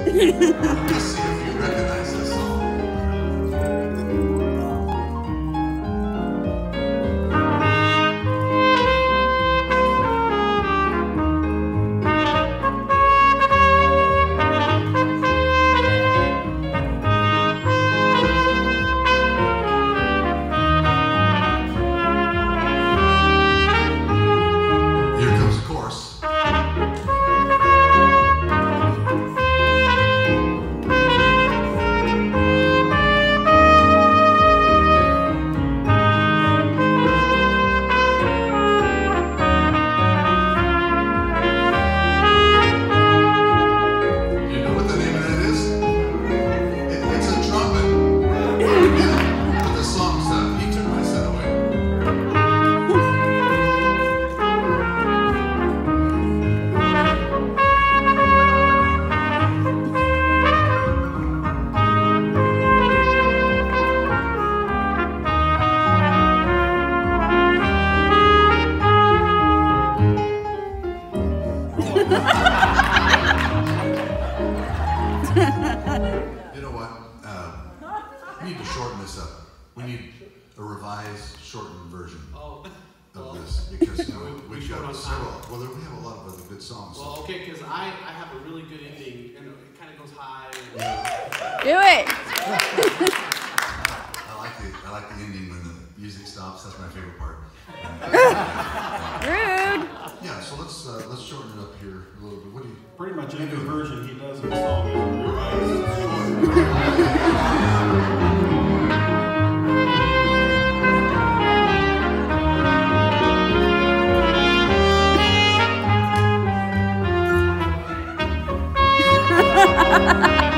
Let's see if you recognize this song. Here comes the chorus. You know what? We need to shorten this up. We need a revised, shortened version of this because we've got several. Well, we have a lot of other good songs. Well, okay, because I have a really good ending, and it kind of goes high. Do it. I like the ending when the music stops. That's my favorite part. Rude. Yeah, so let's shorten it up here a little bit. What do you? Pretty much every version he does of the song is revised.